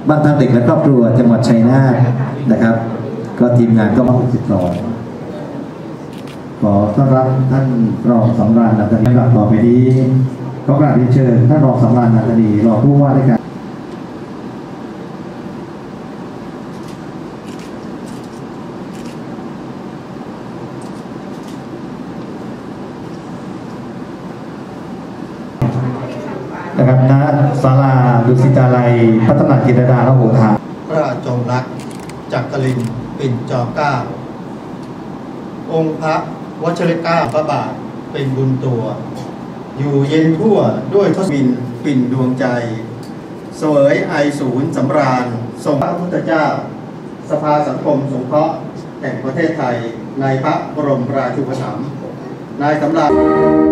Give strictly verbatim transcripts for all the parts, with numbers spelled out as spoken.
บ้านพักเด็กและครอบครัวจังหวัดชัยนาทนะครับก็ทีมงานก็มาหกสิบสองขอต้อนรับท่านรองสำราญนันทนีต่อไปนี้ขอกราบเรียนเชิญท่านรองสำราญนันทนีรองผู้ว่าราชการนะครับณศาลาดุสิตาลัยพัฒนาจิตรดาและโหธาพระจงรักจักรินปิ่นจอเก้าองค์พระวชิรเกล้าพระบาทเป็นบุญตัวอยู่เย็นทั่วด้วยทศมินปิ่นดวงใจเสวยไอศูนย์สำราญทรงพระพุทธเจ้าสภาสังคมสงเคราะห์แห่งประเทศไทยในพระบรมราชูปถัมภ์นายสำราญ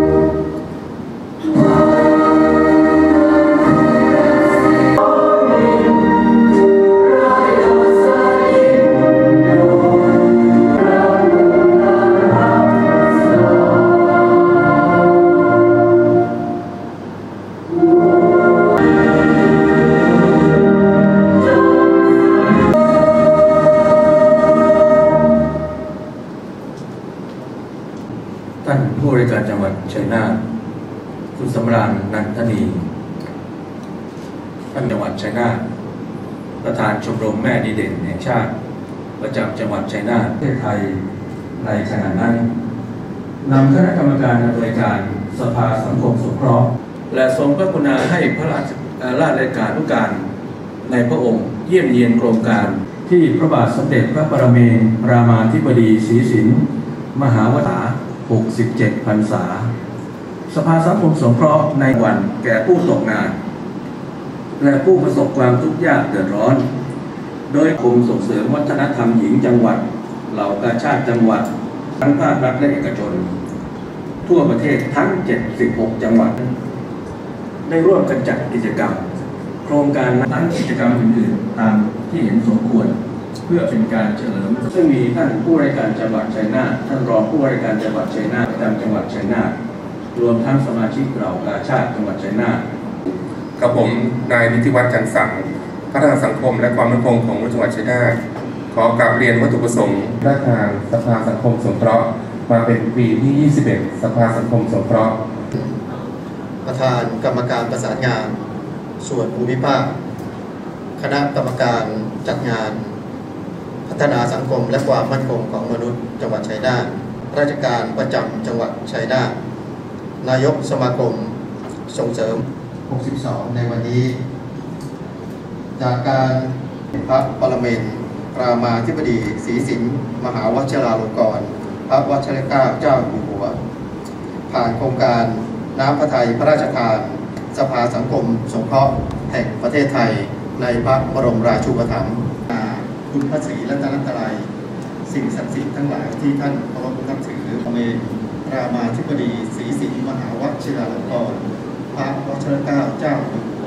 ท่านผู้ว่าราชการจังหวัดชัยนาทคุณสำราญนันทนีท่านจังหวัดชัยนาทประธานชมรมแม่ดีเด่นแห่งชาติประจำจังหวัดชัยนาทประเทศไทยในขณะนั้นนำคณะกรรมการอำนวยการสภาสังคมสงเคราะห์และทรงพระกรุณาให้พระราชราชการทุกการในพระองค์เยี่ยมเยียนโครงการที่พระบาทสมเด็จพระปรเมนทรามาธิบดีศรีสินมหาวสาหกสิบเจ็ดพรรษาสภาสังคมสงเคราะห์ในวันแก่ผู้ตกงานและผู้ประสบความทุกข์ยากเดือดร้อนโดยกรมส่งเสริมวัฒนธรรมหญิงจังหวัดเหล่ากาชาติจังหวัดทั้งภาครัฐและเอกชนทั่วประเทศทั้งเจ็ดสิบหกจังหวัดได้ร่วมกันจัดกิจกรรมโครงการทั้งกิจกรรมอื่นๆตามที่เห็นสมควรเพื่อเป็นการเฉลิมซึ่งมีท่านผู้ว่าราชการจังหวัดชัยนาทท่านรองผู้ว่าราชการจังหวัดชัยนาทประจำจังหวัดชัยนาทรวมทั้งสมาชิกเหล่ากาชาติจังหวัดชัยนาทกับผมนายนิติวัฒน์จันทร์สังพัฒนาสังคมและความมั่นคงของจังหวัดชัยนาทขอกราบเรียนวัตถุประสงค์ด้านทางสภาสังคมสงเคราะห์มาเป็นปีที่ยี่สิบเอ็ดสภาสังคมสงเคราะห์ประธานกรรมการประสานงานส่วนภูมิภาคคณะกรรมการจัดงานพัฒนาสังคมและความมั่นคงของมนุษย์จังหวัดชัยนาทราชการประจำจังหวัดชัยนาทนายกสมาคมส่งเสริมหกสิบสองในวันนี้จากการพระปรเมนทรามาธิบดีศรีสินมหาวชิราลงกรณ์พระวชิรเกล้าเจ้าอยู่หัวผ่านโครงการน้ำพระทัยพระราชทานสภาสังคมสงเคราะห์แห่งประเทศไทยในพระบรมราชูปถัมภ์คุณพระศรีรัตนตรัยสิ่งศักดิ์สิทธิ์ทั้งหลายที่ท่านเคารพนับถือพระเมรุรามาธิบดีศรีสินมหาวชิราลงกรณ์พระวชิรเกล้าเจ้าอยู่หัว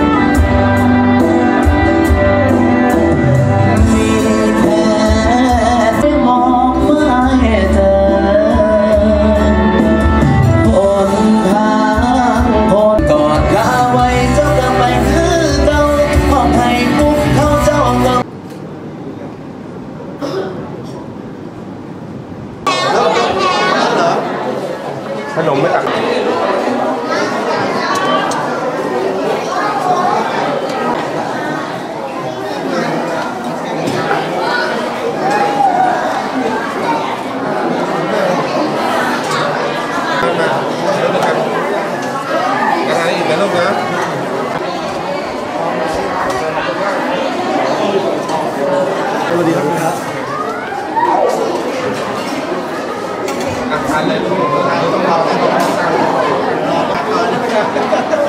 ขนมไม่ตักอะไรอีกนะลูกนะสวัสดีครับอาคารเลยลูกต้องรอ